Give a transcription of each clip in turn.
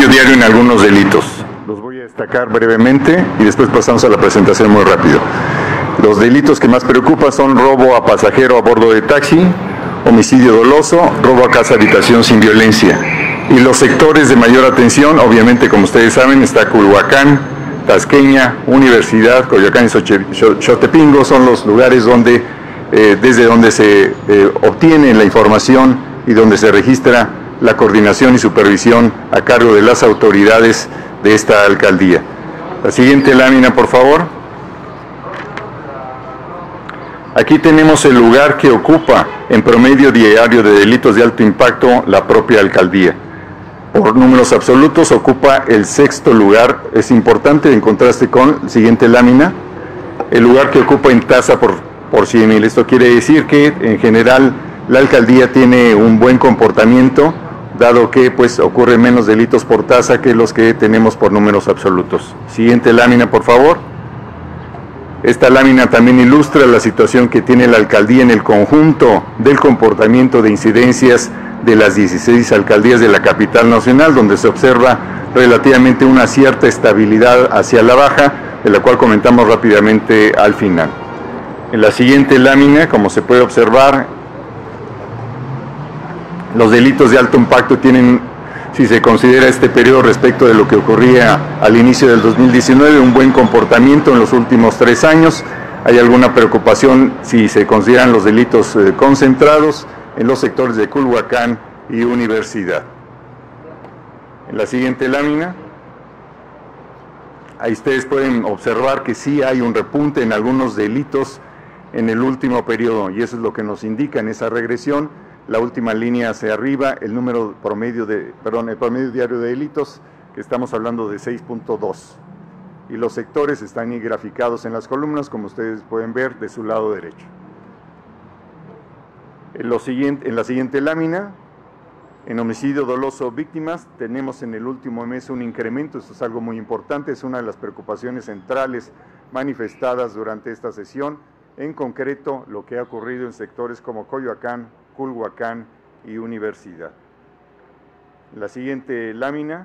homicidio diario en algunos delitos. Los voy a destacar brevemente y después pasamos a la presentación muy rápido. Los delitos que más preocupan son robo a pasajero a bordo de taxi, homicidio doloso, robo a casa habitación sin violencia. Y los sectores de mayor atención, obviamente, como ustedes saben, está Culhuacán, Tasqueña, Universidad, Coyoacán y Xotepingo, son los lugares donde, desde donde se obtiene la información y donde se registra la coordinación y supervisión a cargo de las autoridades de esta alcaldía. La siguiente lámina, por favor. Aquí tenemos el lugar que ocupa en promedio diario de delitos de alto impacto la propia alcaldía. Por números absolutos ocupa el 6º lugar. Es importante en contraste con la siguiente lámina, el lugar que ocupa en tasa por 100,000. Esto quiere decir que en general la alcaldía tiene un buen comportamiento, dado que pues ocurren menos delitos por tasa que los que tenemos por números absolutos. Siguiente lámina, por favor. Esta lámina también ilustra la situación que tiene la alcaldía en el conjunto del comportamiento de incidencias de las 16 alcaldías de la capital nacional, donde se observa relativamente una cierta estabilidad hacia la baja, de la cual comentamos rápidamente al final. En la siguiente lámina, como se puede observar, los delitos de alto impacto tienen, si se considera este periodo respecto de lo que ocurría al inicio del 2019, un buen comportamiento en los últimos 3 años. Hay alguna preocupación si se consideran los delitos concentrados en los sectores de Culhuacán y Universidad. En la siguiente lámina, ahí ustedes pueden observar que sí hay un repunte en algunos delitos en el último periodo, y eso es lo que nos indica en esa regresión. La última línea hacia arriba, el promedio diario de delitos, que estamos hablando de 6.2. Y los sectores están ahí graficados en las columnas, como ustedes pueden ver, de su lado derecho. En la siguiente lámina, en homicidio doloso víctimas, tenemos en el último mes un incremento. Esto es algo muy importante, es una de las preocupaciones centrales manifestadas durante esta sesión, en concreto lo que ha ocurrido en sectores como Coyoacán, Culhuacán y Universidad. La siguiente lámina,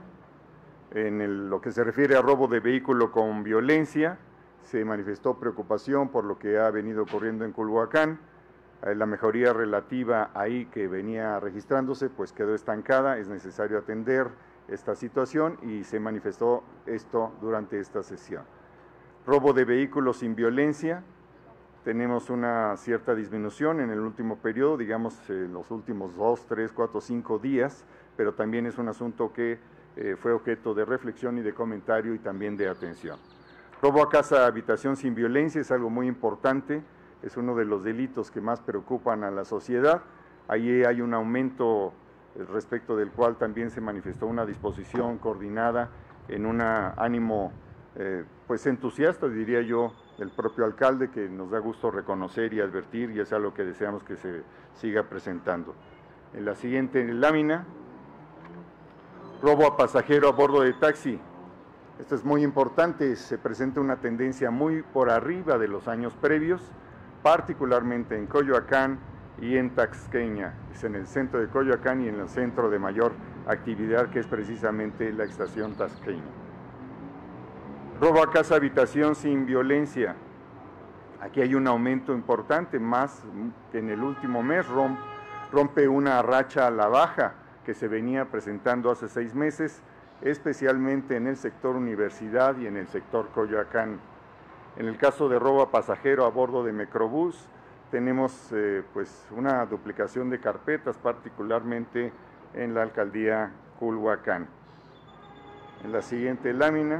en lo que se refiere a robo de vehículo con violencia, se manifestó preocupación por lo que ha venido ocurriendo en Culhuacán. La mejoría relativa ahí que venía registrándose pues quedó estancada. Es necesario atender esta situación y se manifestó esto durante esta sesión. Robo de vehículos sin violencia, tenemos una cierta disminución en el último periodo, digamos en los últimos 2, 3, 4, 5 días, pero también es un asunto que fue objeto de reflexión y de comentario y también de atención. Robo a casa habitación sin violencia es algo muy importante, es uno de los delitos que más preocupan a la sociedad. Allí hay un aumento respecto del cual también se manifestó una disposición coordinada en un ánimo pues entusiasta, diría yo, del propio alcalde, que nos da gusto reconocer y advertir, y es algo que deseamos que se siga presentando. En la siguiente lámina, robo a pasajero a bordo de taxi. Esto es muy importante, se presenta una tendencia muy por arriba de los años previos, particularmente en Coyoacán y en Tasqueña. Es en el centro de Coyoacán y en el centro de mayor actividad, que es precisamente la estación Tasqueña. Robo a casa habitación sin violencia. Aquí hay un aumento importante, más que en el último mes, rompe una racha a la baja que se venía presentando hace 6 meses, especialmente en el sector Universidad y en el sector Coyoacán. En el caso de robo a pasajero a bordo de Metrobús, tenemos pues una duplicación de carpetas, particularmente en la alcaldía Culhuacán. En la siguiente lámina,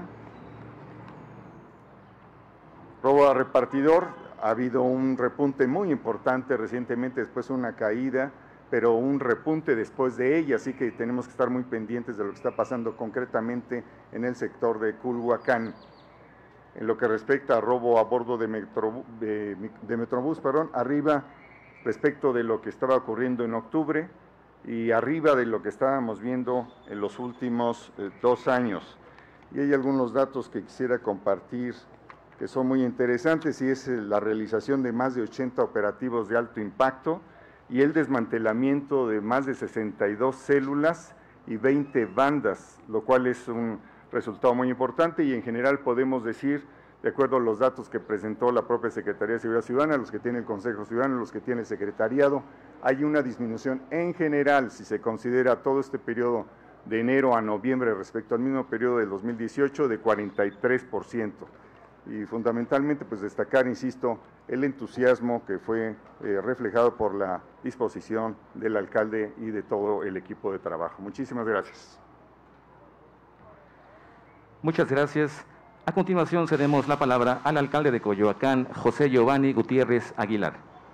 robo a repartidor, ha habido un repunte muy importante recientemente, después una caída, pero un repunte después de ella, así que tenemos que estar muy pendientes de lo que está pasando concretamente en el sector de Culhuacán. En lo que respecta a robo a bordo de Metrobús, arriba respecto de lo que estaba ocurriendo en octubre y arriba de lo que estábamos viendo en los últimos 2 años. Y hay algunos datos que quisiera compartir que son muy interesantes, y es la realización de más de 80 operativos de alto impacto y el desmantelamiento de más de 62 células y 20 bandas, lo cual es un resultado muy importante y en general podemos decir, de acuerdo a los datos que presentó la propia Secretaría de Seguridad Ciudadana, los que tiene el Consejo Ciudadano, los que tiene el Secretariado, hay una disminución en general, si se considera todo este periodo de enero a noviembre respecto al mismo periodo del 2018, de 43%. Y fundamentalmente, pues destacar, insisto, el entusiasmo que fue reflejado por la disposición del alcalde y de todo el equipo de trabajo. Muchísimas gracias. Muchas gracias. A continuación cedemos la palabra al alcalde de Coyoacán, José Giovanni Gutiérrez Aguilar.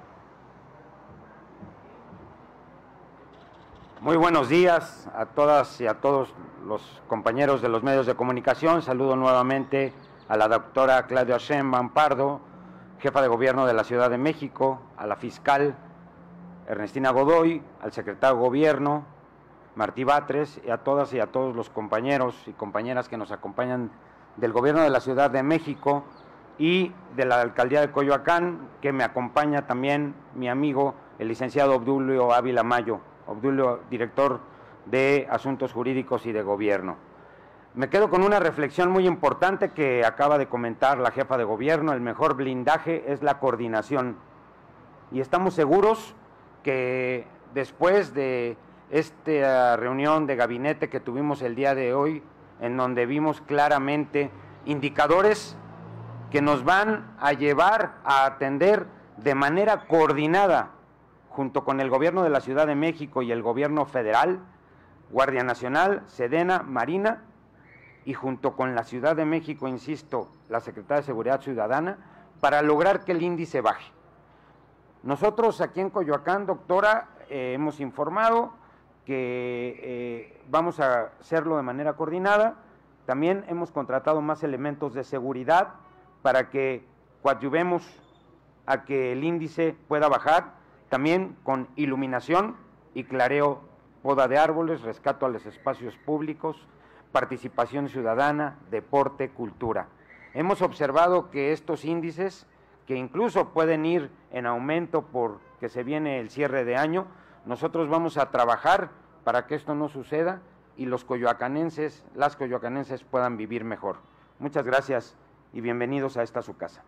Muy buenos días a todas y a todos los compañeros de los medios de comunicación. Saludo nuevamente a la doctora Claudia Sheinbaum Pardo, jefa de gobierno de la Ciudad de México, a la fiscal Ernestina Godoy, al secretario de gobierno Martí Batres y a todas y a todos los compañeros y compañeras que nos acompañan del gobierno de la Ciudad de México y de la alcaldía de Coyoacán, que me acompaña también mi amigo el licenciado Obdulio Ávila Mayo, Obdulio, director de Asuntos Jurídicos y de Gobierno. Me quedo con una reflexión muy importante que acaba de comentar la jefa de gobierno: el mejor blindaje es la coordinación. Y estamos seguros que después de esta reunión de gabinete que tuvimos el día de hoy, en donde vimos claramente indicadores que nos van a llevar a atender de manera coordinada, junto con el gobierno de la Ciudad de México y el gobierno federal, Guardia Nacional, Sedena, Marina, y junto con la Ciudad de México, insisto, la Secretaría de Seguridad Ciudadana, para lograr que el índice baje. Nosotros aquí en Coyoacán, doctora, hemos informado que vamos a hacerlo de manera coordinada. También hemos contratado más elementos de seguridad para que coadyuvemos a que el índice pueda bajar, también con iluminación y clareo, poda de árboles, rescato a los espacios públicos, participación ciudadana, deporte, cultura. Hemos observado que estos índices, que incluso pueden ir en aumento porque se viene el cierre de año, nosotros vamos a trabajar para que esto no suceda y los coyoacanenses, las coyoacanenses puedan vivir mejor. Muchas gracias y bienvenidos a esta su casa.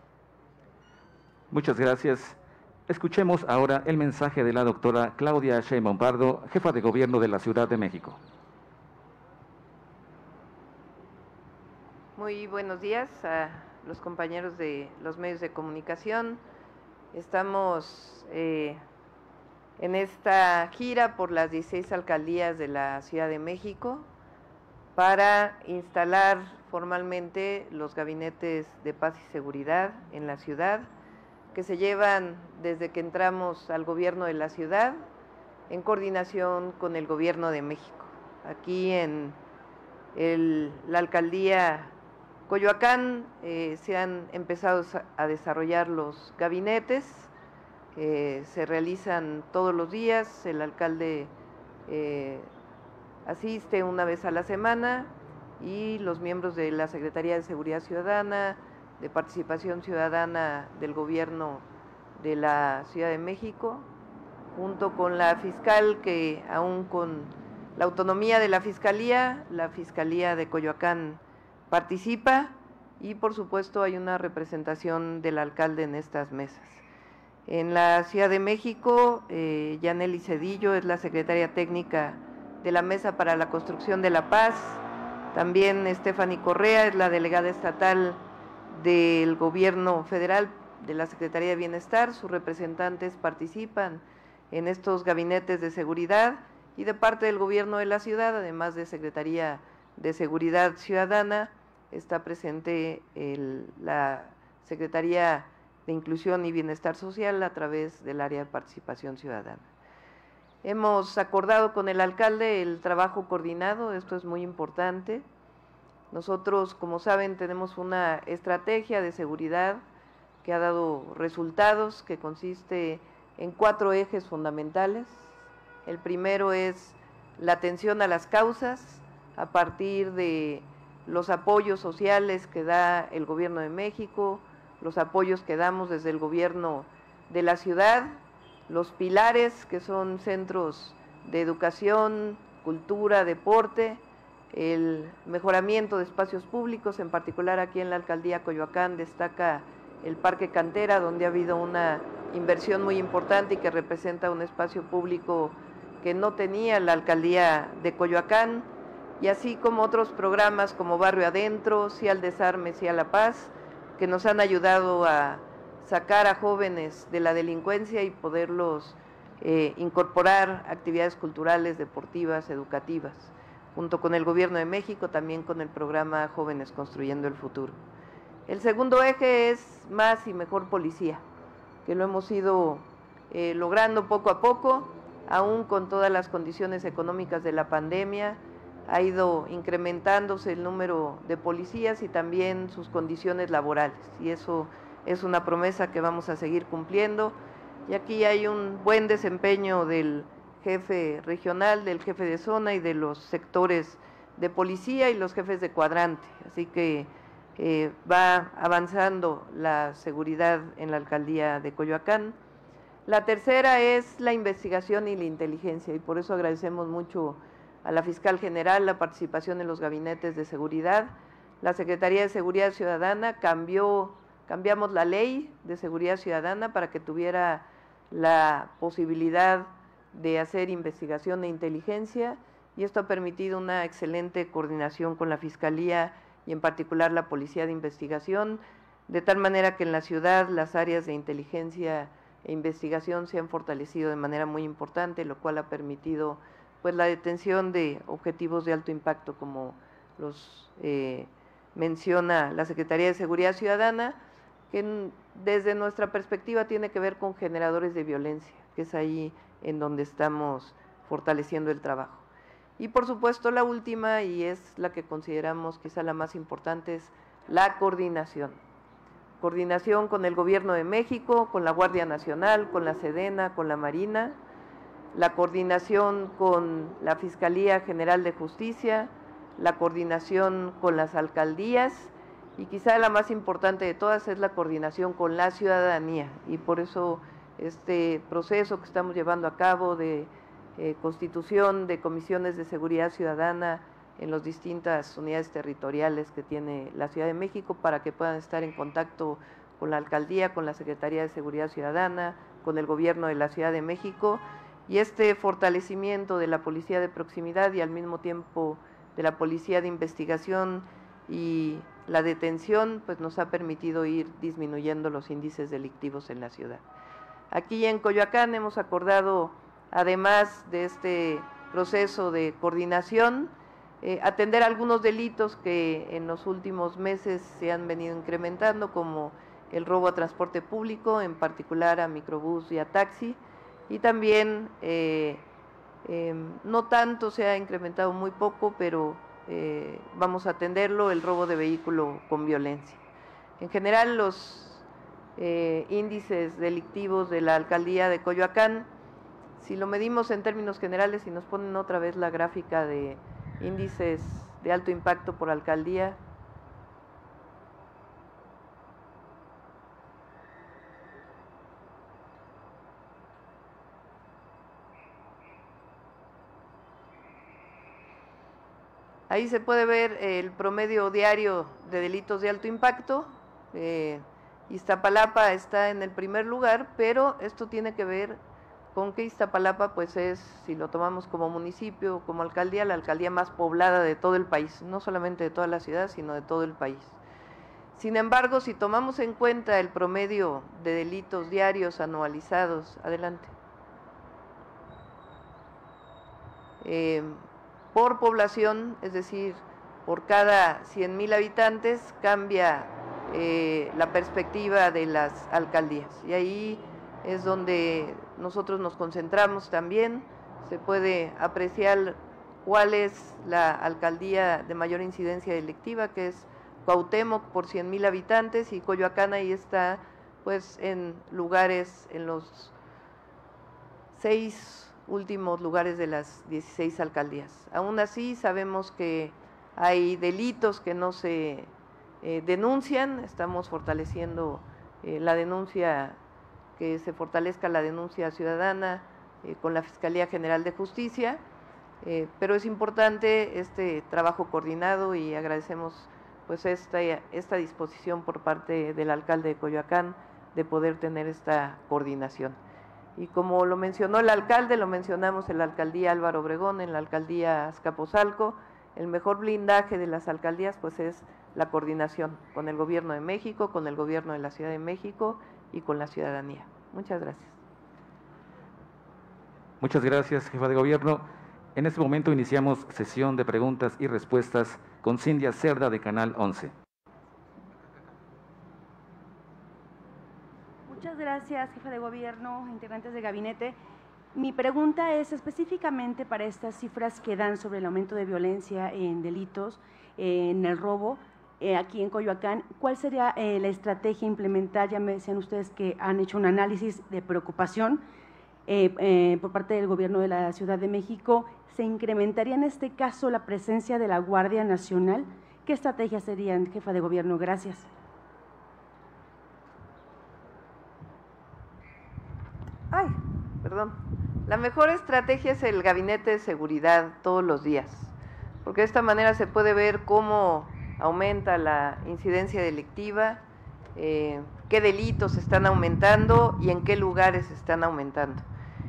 Muchas gracias. Escuchemos ahora el mensaje de la doctora Claudia Sheinbaum Pardo, jefa de gobierno de la Ciudad de México. Muy buenos días a los compañeros de los medios de comunicación. Estamos en esta gira por las 16 alcaldías de la Ciudad de México para instalar formalmente los gabinetes de paz y seguridad en la ciudad, que se llevan desde que entramos al gobierno de la ciudad en coordinación con el gobierno de México. Aquí en la alcaldía Coyoacán se han empezado a desarrollar los gabinetes, se realizan todos los días, el alcalde asiste una vez a la semana y los miembros de la Secretaría de Seguridad Ciudadana, de Participación Ciudadana del Gobierno de la Ciudad de México, junto con la fiscal, que aún con la autonomía de la Fiscalía de Coyoacán participa, y por supuesto hay una representación del alcalde en estas mesas. En la Ciudad de México, Yaneli Cedillo es la secretaria técnica de la Mesa para la Construcción de la Paz. También Stephanie Correa es la delegada estatal del gobierno federal de la Secretaría de Bienestar. Sus representantes participan en estos gabinetes de seguridad, y de parte del gobierno de la ciudad, además de Secretaría de Seguridad Ciudadana, está presente la Secretaría de Inclusión y Bienestar Social a través del área de Participación Ciudadana. Hemos acordado con el alcalde el trabajo coordinado, esto es muy importante. Nosotros, como saben, tenemos una estrategia de seguridad que ha dado resultados, que consiste en 4 ejes fundamentales. El primero es la atención a las causas a partir de los apoyos sociales que da el gobierno de México, los apoyos que damos desde el gobierno de la ciudad, los pilares que son centros de educación, cultura, deporte, el mejoramiento de espacios públicos, en particular aquí en la Alcaldía Coyoacán destaca el Parque Cantera, donde ha habido una inversión muy importante y que representa un espacio público que no tenía la Alcaldía de Coyoacán, y así como otros programas como Barrio Adentro, Sí al Desarme, Sí a la Paz, que nos han ayudado a sacar a jóvenes de la delincuencia y poderlos incorporar actividades culturales, deportivas, educativas, junto con el Gobierno de México, también con el programa Jóvenes Construyendo el Futuro. El segundo eje es más y mejor policía, que lo hemos ido logrando poco a poco, aún con todas las condiciones económicas de la pandemia. Ha ido incrementándose el número de policías y también sus condiciones laborales, y eso es una promesa que vamos a seguir cumpliendo. Y aquí hay un buen desempeño del jefe regional, del jefe de zona y de los sectores de policía y los jefes de cuadrante, así que va avanzando la seguridad en la Alcaldía de Coyoacán. La tercera es la investigación y la inteligencia, y por eso agradecemos mucho a la Fiscal General la participación en los gabinetes de seguridad. La Secretaría de Seguridad Ciudadana cambiamos la ley de seguridad ciudadana para que tuviera la posibilidad de hacer investigación e inteligencia, y esto ha permitido una excelente coordinación con la Fiscalía y en particular la Policía de Investigación, de tal manera que en la ciudad las áreas de inteligencia e investigación se han fortalecido de manera muy importante, lo cual ha permitido pues la detención de objetivos de alto impacto como los menciona la Secretaría de Seguridad Ciudadana, que desde nuestra perspectiva tiene que ver con generadores de violencia, que es ahí en donde estamos fortaleciendo el trabajo. Y por supuesto la última, y es la que consideramos quizá la más importante, es la coordinación. Coordinación con el Gobierno de México, con la Guardia Nacional, con la Sedena, con la Marina, la coordinación con la Fiscalía General de Justicia, la coordinación con las alcaldías, y quizá la más importante de todas es la coordinación con la ciudadanía, y por eso este proceso que estamos llevando a cabo de constitución de comisiones de seguridad ciudadana en las distintas unidades territoriales que tiene la Ciudad de México, para que puedan estar en contacto con la alcaldía, con la Secretaría de Seguridad Ciudadana, con el Gobierno de la Ciudad de México, y este fortalecimiento de la policía de proximidad y al mismo tiempo de la policía de investigación y la detención, pues nos ha permitido ir disminuyendo los índices delictivos en la ciudad. Aquí en Coyoacán hemos acordado, además de este proceso de coordinación, atender algunos delitos que en los últimos meses se han venido incrementando, como el robo a transporte público, en particular a microbús y a taxi, y también, no tanto, se ha incrementado muy poco, pero vamos a atenderlo, el robo de vehículo con violencia. En general, los índices delictivos de la Alcaldía de Coyoacán, si lo medimos en términos generales, y nos ponen otra vez la gráfica de índices de alto impacto por alcaldía, ahí se puede ver el promedio diario de delitos de alto impacto. Iztapalapa está en el primer lugar, pero esto tiene que ver con que Iztapalapa pues es, si lo tomamos como municipio, como alcaldía, la alcaldía más poblada de todo el país, no solamente de toda la ciudad, sino de todo el país. Sin embargo, si tomamos en cuenta el promedio de delitos diarios anualizados, adelante, por población, es decir, por cada 100,000 habitantes, cambia la perspectiva de las alcaldías, y ahí es donde nosotros nos concentramos también. Se puede apreciar cuál es la alcaldía de mayor incidencia delictiva, que es Cuauhtémoc por 100,000 habitantes, y Coyoacán ahí está pues en lugares, en los 6 últimos lugares de las 16 alcaldías. Aún así sabemos que hay delitos que no se denuncian, estamos fortaleciendo la denuncia, que se fortalezca la denuncia ciudadana con la Fiscalía General de Justicia, Pero es importante este trabajo coordinado y agradecemos pues esta disposición por parte del alcalde de Coyoacán de poder tener esta coordinación. Y como lo mencionó el alcalde, lo mencionamos en la alcaldía Álvaro Obregón, en la alcaldía Azcapotzalco, el mejor blindaje de las alcaldías pues es la coordinación con el gobierno de México, con el gobierno de la Ciudad de México y con la ciudadanía. Muchas gracias. Muchas gracias, jefa de gobierno. En este momento iniciamos sesión de preguntas y respuestas con Cindia Cerda de Canal 11. Muchas gracias, jefa de gobierno, integrantes de gabinete. Mi pregunta es específicamente para estas cifras que dan sobre el aumento de violencia en delitos, en el robo, aquí en Coyoacán. ¿Cuál sería la estrategia a implementar? Ya me decían ustedes que han hecho un análisis de preocupación por parte del gobierno de la Ciudad de México. ¿Se incrementaría en este caso la presencia de la Guardia Nacional? ¿Qué estrategias serían, jefa de gobierno? Gracias. Perdón. La mejor estrategia es el gabinete de seguridad todos los días, porque de esta manera se puede ver cómo aumenta la incidencia delictiva, qué delitos están aumentando y en qué lugares están aumentando.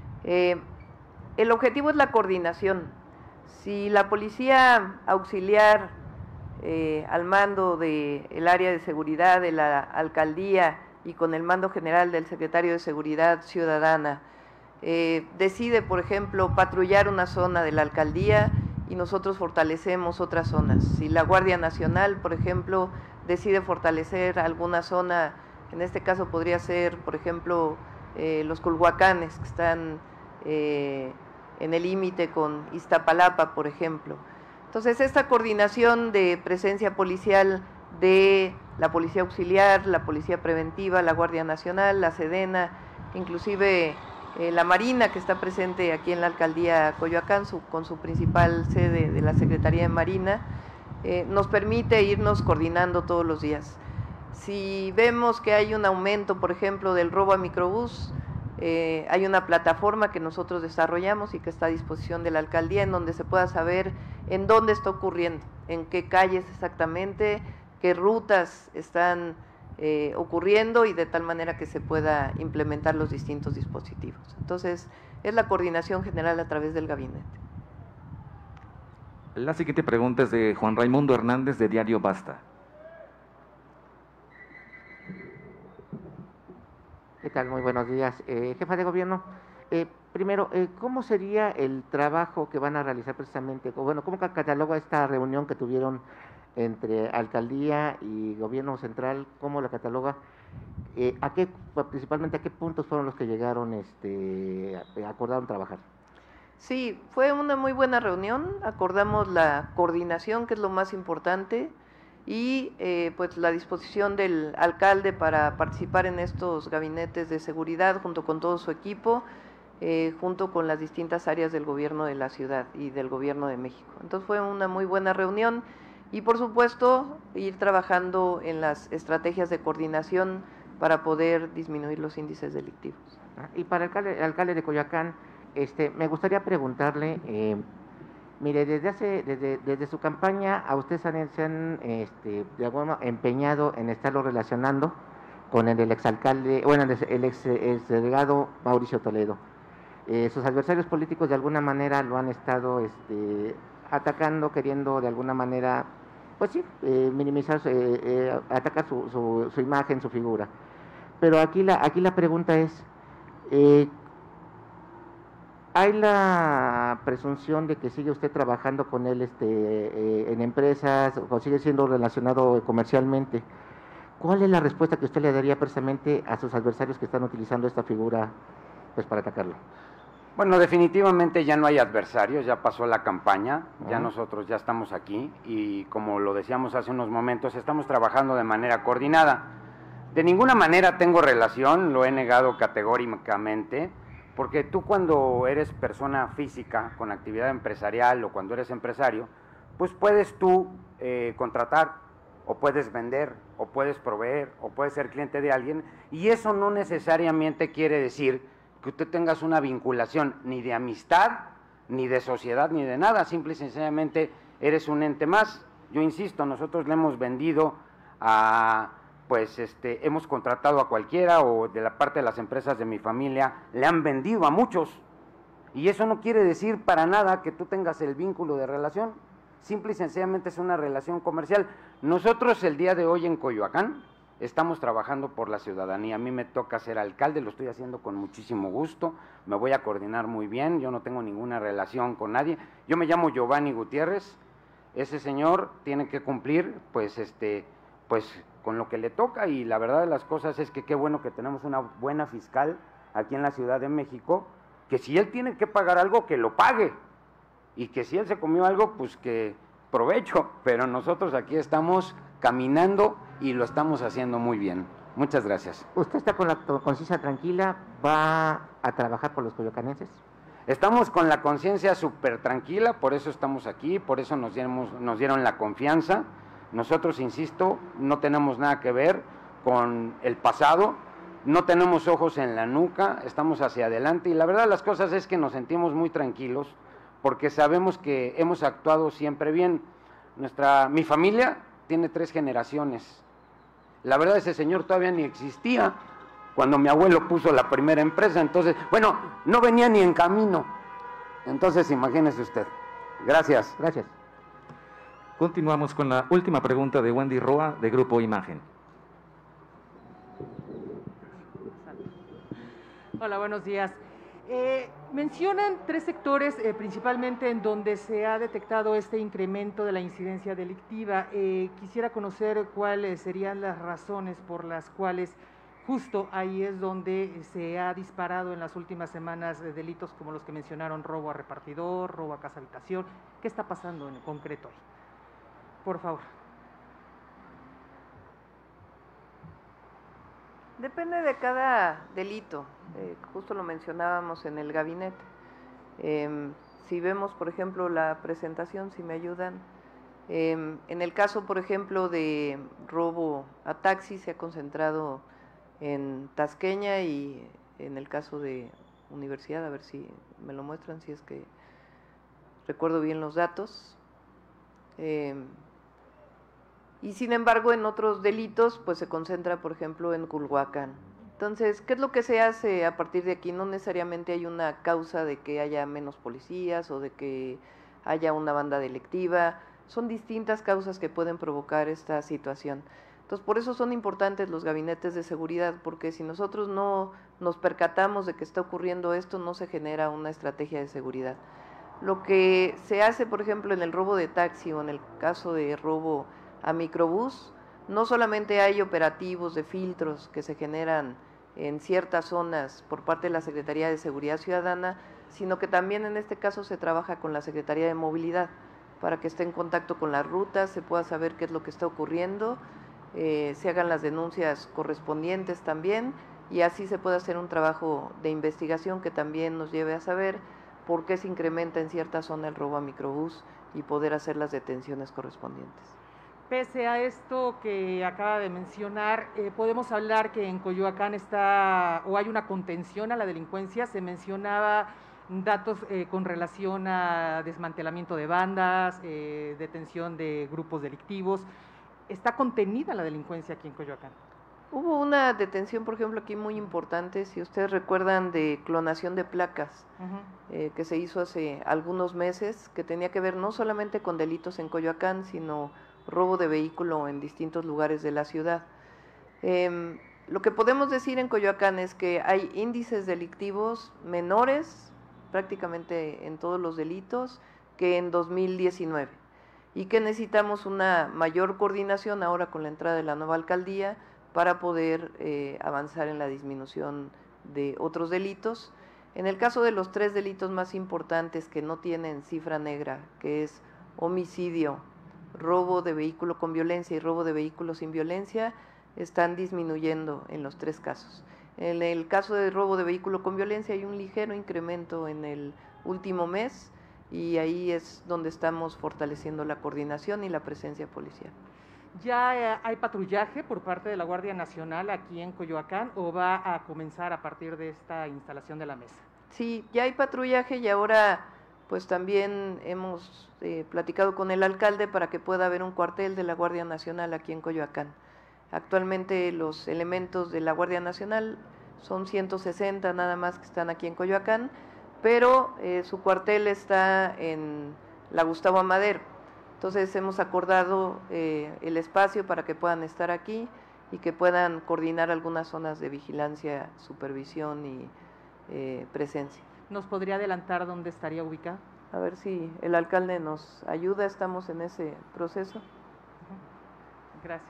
El objetivo es la coordinación. Si la policía auxiliar al mando del área de seguridad de la alcaldía y con el mando general del secretario de Seguridad Ciudadana decide, por ejemplo, patrullar una zona de la alcaldía y nosotros fortalecemos otras zonas. Si la Guardia Nacional, por ejemplo, decide fortalecer alguna zona, en este caso podría ser, por ejemplo, los Culhuacanes, que están en el límite con Iztapalapa, por ejemplo. Entonces, esta coordinación de presencia policial de la Policía Auxiliar, la Policía Preventiva, la Guardia Nacional, la Sedena, inclusive la Marina, que está presente aquí en la alcaldía Coyoacán, con su principal sede de la Secretaría de Marina, nos permite irnos coordinando todos los días. Si vemos que hay un aumento, por ejemplo, del robo a microbús, hay una plataforma que nosotros desarrollamos y que está a disposición de la alcaldía, en donde se pueda saber en dónde está ocurriendo, en qué calles exactamente, qué rutas están ocurriendo, y de tal manera que se pueda implementar los distintos dispositivos. Entonces, es la coordinación general a través del gabinete. La siguiente pregunta es de Juan Raimundo Hernández, de Diario Basta. ¿Qué tal? Muy buenos días. Jefa de gobierno, primero, ¿cómo sería el trabajo que van a realizar precisamente? Bueno, ¿cómo cataloga esta reunión que tuvieron entre alcaldía y gobierno central? ¿Cómo la cataloga? Principalmente a qué puntos fueron los que llegaron, acordaron trabajar? Sí, fue una muy buena reunión, acordamos la coordinación, que es lo más importante, y pues la disposición del alcalde para participar en estos gabinetes de seguridad junto con todo su equipo, junto con las distintas áreas del gobierno de la ciudad y del gobierno de México. Entonces fue una muy buena reunión y, por supuesto, ir trabajando en las estrategias de coordinación para poder disminuir los índices delictivos. Y para el alcalde de Coyoacán, me gustaría preguntarle, mire, desde su campaña a ustedes se han de alguna manera empeñado en estarlo relacionando con el exalcalde, bueno, el exdelegado Mauricio Toledo. Sus adversarios políticos de alguna manera lo han estado atacando, queriendo de alguna manera, pues sí, minimizar, atacar su imagen, su figura. Pero aquí la pregunta es, ¿hay la presunción de que sigue usted trabajando con él en empresas o sigue siendo relacionado comercialmente? ¿Cuál es la respuesta que usted le daría precisamente a sus adversarios que están utilizando esta figura pues para atacarlo? Bueno, definitivamente ya no hay adversarios, ya pasó la campaña, ya nosotros ya estamos aquí y, como lo decíamos hace unos momentos, estamos trabajando de manera coordinada. De ninguna manera tengo relación, lo he negado categóricamente, porque tú, cuando eres persona física con actividad empresarial o cuando eres empresario, pues puedes tú contratar o puedes vender o puedes proveer o puedes ser cliente de alguien, y eso no necesariamente quiere decir que usted tengas una vinculación ni de amistad ni de sociedad ni de nada, simple y sencillamente eres un ente más. Yo insisto, nosotros le hemos vendido a, pues hemos contratado a cualquiera, o de la parte de las empresas de mi familia le han vendido a muchos, y eso no quiere decir para nada que tú tengas el vínculo de relación, simple y sencillamente es una relación comercial. Nosotros el día de hoy en Coyoacán estamos trabajando por la ciudadanía. A mí me toca ser alcalde, lo estoy haciendo con muchísimo gusto, me voy a coordinar muy bien, yo no tengo ninguna relación con nadie. Yo me llamo Giovanni Gutiérrez, ese señor tiene que cumplir pues con lo que le toca, y la verdad de las cosas es que qué bueno que tenemos una buena fiscal aquí en la Ciudad de México, que si él tiene que pagar algo, que lo pague, y que si él se comió algo, pues que provecho, pero nosotros aquí estamos caminando y lo estamos haciendo muy bien. Muchas gracias. ¿Usted está con la conciencia tranquila? ¿Va a trabajar por los coyoacanenses? Estamos con la conciencia súper tranquila, por eso estamos aquí, por eso nos dieron la confianza. Nosotros, insisto, no tenemos nada que ver con el pasado, no tenemos ojos en la nuca, estamos hacia adelante, y la verdad de las cosas es que nos sentimos muy tranquilos porque sabemos que hemos actuado siempre bien. Mi familia tiene 3 generaciones. La verdad, ese señor todavía ni existía cuando mi abuelo puso la primera empresa, entonces, bueno, no venía ni en camino. Entonces, imagínese usted. Gracias. Gracias. Continuamos con la última pregunta de Wendy Roa, de Grupo Imagen. Hola, buenos días. Mencionan 3 sectores principalmente en donde se ha detectado este incremento de la incidencia delictiva. Quisiera conocer cuáles serían las razones por las cuales justo ahí es donde se ha disparado en las últimas semanas delitos como los que mencionaron: robo a repartidor, robo a casa habitación. ¿Qué está pasando en concreto ahí? Por favor. Depende de cada delito, justo lo mencionábamos en el gabinete. Si vemos, por ejemplo, la presentación, si me ayudan, en el caso, por ejemplo, de robo a taxi, se ha concentrado en Tasqueña, y en el caso de Universidad, a ver si me lo muestran, si es que recuerdo bien los datos. Y sin embargo, en otros delitos, pues se concentra, por ejemplo, en Culhuacán. Entonces, ¿qué es lo que se hace a partir de aquí? No necesariamente hay una causa de que haya menos policías o de que haya una banda delictiva. Son distintas causas que pueden provocar esta situación. Entonces, por eso son importantes los gabinetes de seguridad, porque si nosotros no nos percatamos de que está ocurriendo esto, no se genera una estrategia de seguridad. Lo que se hace, por ejemplo, en el robo de taxi o en el caso de robo a microbús, no solamente hay operativos de filtros que se generan en ciertas zonas por parte de la Secretaría de Seguridad Ciudadana, sino que también en este caso se trabaja con la Secretaría de Movilidad para que esté en contacto con las rutas, se pueda saber qué es lo que está ocurriendo, se hagan las denuncias correspondientes también, y así se puede hacer un trabajo de investigación que también nos lleve a saber por qué se incrementa en cierta zona el robo a microbús y poder hacer las detenciones correspondientes. Pese a esto que acaba de mencionar, podemos hablar que en Coyoacán está o hay una contención a la delincuencia. Se mencionaba datos con relación a desmantelamiento de bandas, detención de grupos delictivos. ¿Está contenida la delincuencia aquí en Coyoacán? Hubo una detención, por ejemplo, aquí muy importante, si ustedes recuerdan, de clonación de placas, que se hizo hace algunos meses, que tenía que ver no solamente con delitos en Coyoacán, sino robo de vehículo en distintos lugares de la ciudad. Lo que podemos decir en Coyoacán es que hay índices delictivos menores prácticamente en todos los delitos que en 2019, y que necesitamos una mayor coordinación ahora con la entrada de la nueva alcaldía para poder avanzar en la disminución de otros delitos. En el caso de los 3 delitos más importantes que no tienen cifra negra, que es homicidio, robo de vehículo con violencia y robo de vehículo sin violencia, están disminuyendo en los 3 casos. En el caso de robo de vehículo con violencia hay un ligero incremento en el último mes, y ahí es donde estamos fortaleciendo la coordinación y la presencia policial. ¿Ya hay patrullaje por parte de la Guardia Nacional aquí en Coyoacán o va a comenzar a partir de esta instalación de la mesa? Sí, ya hay patrullaje, y ahora pues también hemos platicado con el alcalde para que pueda haber un cuartel de la Guardia Nacional aquí en Coyoacán. Actualmente los elementos de la Guardia Nacional son 160 nada más que están aquí en Coyoacán, pero su cuartel está en la Gustavo Amadero. Entonces hemos acordado el espacio para que puedan estar aquí y que puedan coordinar algunas zonas de vigilancia, supervisión y presencia. ¿Nos podría adelantar dónde estaría ubicado? A ver si el alcalde nos ayuda, estamos en ese proceso. Gracias.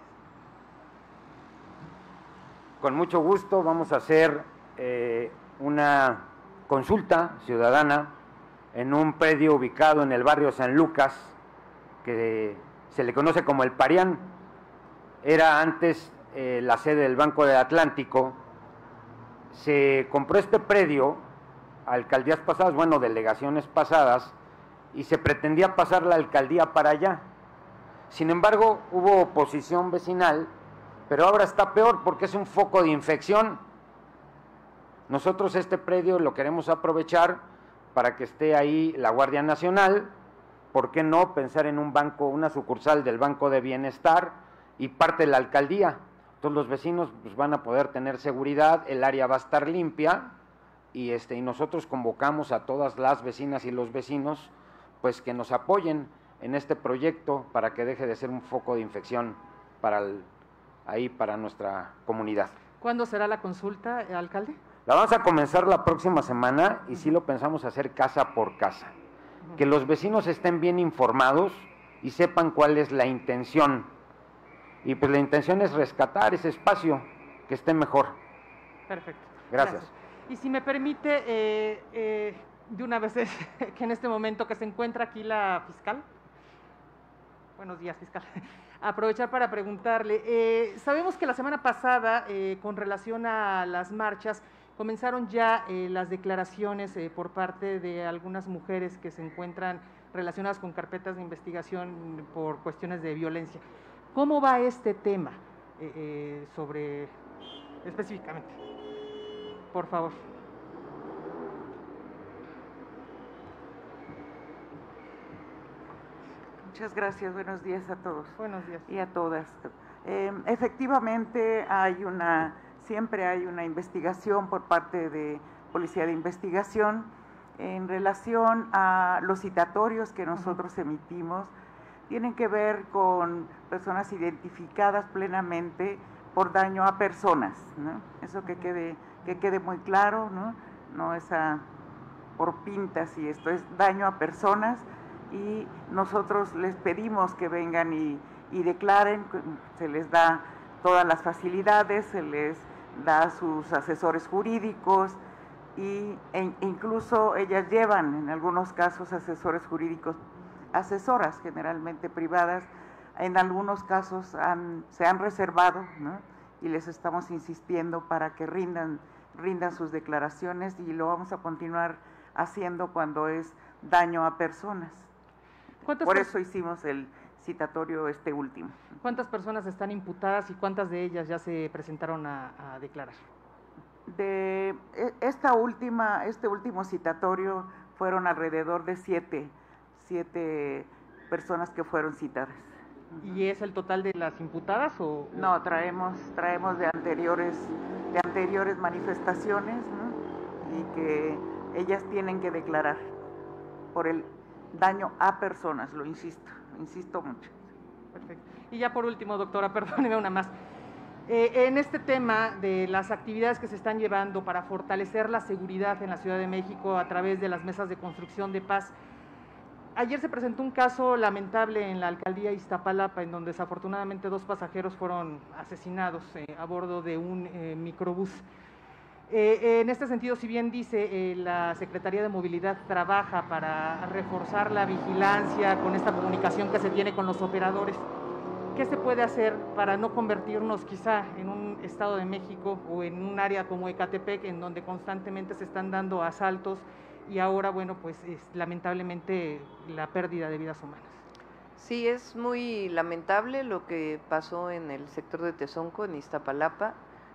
Con mucho gusto vamos a hacer una consulta ciudadana en un predio ubicado en el barrio San Lucas, que se le conoce como el Parián. Era antes la sede del Banco del Atlántico. Se compró este predio alcaldías pasadas, bueno, delegaciones pasadas, y se pretendía pasar la alcaldía para allá. Sin embargo, hubo oposición vecinal, pero ahora está peor porque es un foco de infección. Nosotros este predio lo queremos aprovechar para que esté ahí la Guardia Nacional. ¿Por qué no pensar en un banco, una sucursal del Banco de Bienestar y parte de la alcaldía? Entonces los vecinos pues, van a poder tener seguridad, el área va a estar limpia, y nosotros convocamos a todas las vecinas y los vecinos pues que nos apoyen en este proyecto para que deje de ser un foco de infección para nuestra comunidad. ¿Cuándo será la consulta, alcalde? La vamos a comenzar la próxima semana y sí lo pensamos hacer casa por casa. Que los vecinos estén bien informados y sepan cuál es la intención. Y pues la intención es rescatar ese espacio, que esté mejor. Perfecto. Gracias. Y si me permite, de una vez que en este momento que se encuentra aquí la fiscal. Buenos días, fiscal. Aprovechar para preguntarle, sabemos que la semana pasada, con relación a las marchas, comenzaron ya las declaraciones por parte de algunas mujeres que se encuentran relacionadas con carpetas de investigación por cuestiones de violencia. ¿Cómo va este tema específicamente? Por favor. Muchas gracias, buenos días a todos. Buenos días. Y a todas. Efectivamente siempre hay una investigación por parte de Policía de Investigación en relación a los citatorios que nosotros emitimos. Tienen que ver con personas identificadas plenamente por daño a personas, ¿no? Eso que quede muy claro, ¿no? No es por pintas y esto es daño a personas, y nosotros les pedimos que vengan y declaren, se les da todas las facilidades, se les da sus asesores jurídicos e incluso ellas llevan en algunos casos asesores jurídicos, asesoras generalmente privadas, en algunos casos se han reservado, ¿no? Y les estamos insistiendo para que rindan sus declaraciones, y lo vamos a continuar haciendo cuando es daño a personas. Por eso hicimos el citatorio último. ¿Cuántas personas están imputadas y cuántas de ellas ya se presentaron a declarar? De este último citatorio fueron alrededor de siete personas que fueron citadas. ¿Y es el total de las imputadas o...? No, traemos de anteriores manifestaciones, ¿no? Y que ellas tienen que declarar por el daño a personas, lo insisto mucho. Perfecto. Y ya por último, doctora, perdóneme una más. En este tema de las actividades que se están llevando para fortalecer la seguridad en la Ciudad de México a través de las mesas de construcción de paz, ayer se presentó un caso lamentable en la alcaldía Iztapalapa, en donde desafortunadamente 2 pasajeros fueron asesinados a bordo de un microbús. En este sentido, si bien dice la Secretaría de Movilidad trabaja para reforzar la vigilancia con esta comunicación que se tiene con los operadores, ¿qué se puede hacer para no convertirnos quizá en un Estado de México o en un área como Ecatepec, en donde constantemente se están dando asaltos y ahora, bueno, pues lamentablemente la pérdida de vidas humanas? Sí, es muy lamentable lo que pasó en el sector de Tezonco, en Iztapalapa.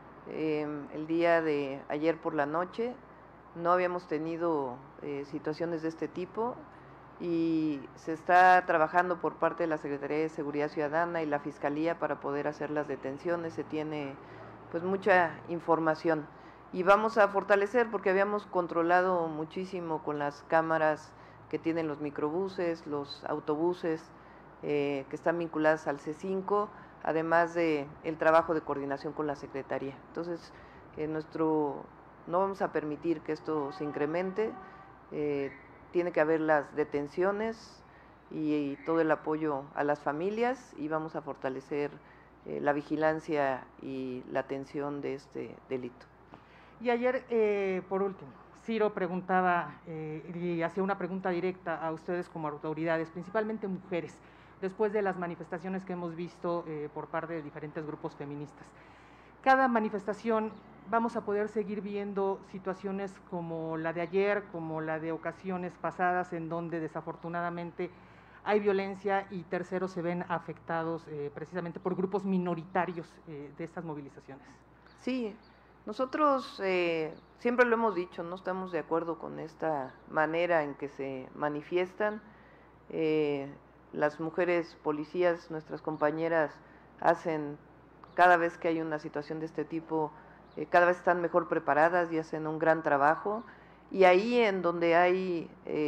El día de ayer por la noche no habíamos tenido situaciones de este tipo. y se está trabajando por parte de la Secretaría de Seguridad Ciudadana y la Fiscalía para poder hacer las detenciones. Se tiene pues mucha información y vamos a fortalecer, porque habíamos controlado muchísimo con las cámaras que tienen los microbuses, los autobuses que están vinculadas al C5, además de el trabajo de coordinación con la Secretaría. Entonces, no vamos a permitir que esto se incremente, tiene que haber las detenciones y todo el apoyo a las familias, y vamos a fortalecer la vigilancia y la atención de este delito. Y ayer, por último, Ciro preguntaba y hacía una pregunta directa a ustedes como autoridades, principalmente mujeres, después de las manifestaciones que hemos visto por parte de diferentes grupos feministas. Cada manifestación vamos a poder seguir viendo situaciones como la de ayer, como la de ocasiones pasadas, en donde desafortunadamente hay violencia y terceros se ven afectados precisamente por grupos minoritarios de estas movilizaciones. Sí, nosotros siempre lo hemos dicho, no estamos de acuerdo con esta manera en que se manifiestan. Las mujeres policías, nuestras compañeras, hacen, cada vez que hay una situación de este tipo, cada vez están mejor preparadas y hacen un gran trabajo. Y ahí en donde hay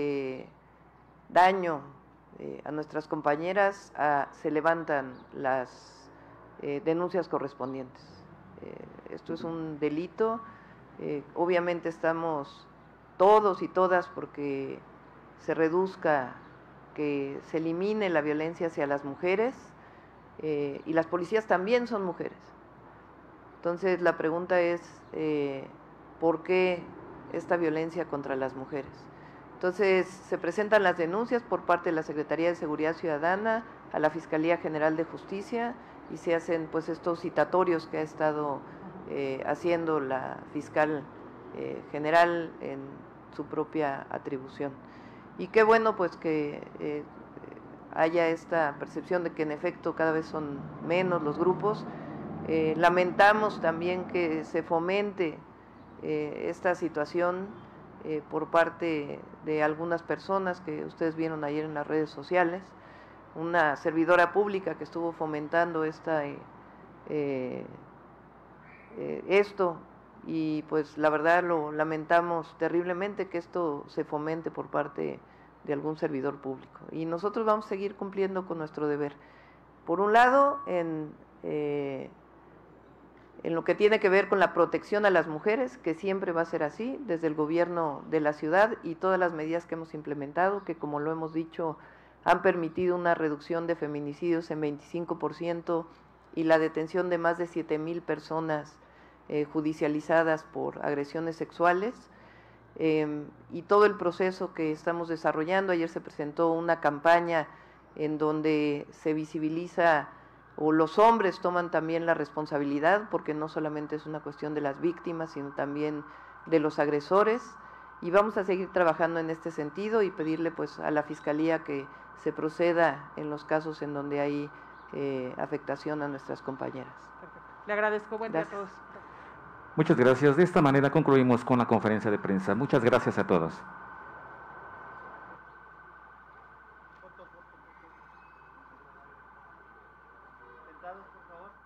daño a nuestras compañeras, se levantan las denuncias correspondientes. Esto es un delito, obviamente estamos todos y todas porque se reduzca, que se elimine la violencia hacia las mujeres, y las policías también son mujeres. Entonces la pregunta es, ¿por qué esta violencia contra las mujeres? Entonces se presentan las denuncias por parte de la Secretaría de Seguridad Ciudadana a la Fiscalía General de Justicia, y se hacen pues estos citatorios que ha estado haciendo la fiscal general en su propia atribución. Y qué bueno pues que haya esta percepción de que en efecto cada vez son menos los grupos. Lamentamos también que se fomente esta situación por parte de algunas personas que ustedes vieron ayer en las redes sociales, una servidora pública que estuvo fomentando esto, y pues la verdad lo lamentamos terriblemente que esto se fomente por parte de algún servidor público, y nosotros vamos a seguir cumpliendo con nuestro deber. Por un lado, en lo que tiene que ver con la protección a las mujeres, que siempre va a ser así, desde el gobierno de la ciudad y todas las medidas que hemos implementado, que como lo hemos dicho, han permitido una reducción de feminicidios en 25% y la detención de más de 7,000 personas judicializadas por agresiones sexuales, y todo el proceso que estamos desarrollando. Ayer se presentó una campaña en donde se visibiliza, o los hombres toman también la responsabilidad, porque no solamente es una cuestión de las víctimas, sino también de los agresores, y vamos a seguir trabajando en este sentido y pedirle pues a la Fiscalía que se proceda en los casos en donde hay afectación a nuestras compañeras. Perfecto. Le agradezco. Buen día a todos. Muchas gracias. De esta manera concluimos con la conferencia de prensa. Muchas gracias a todos. Sentados, por favor.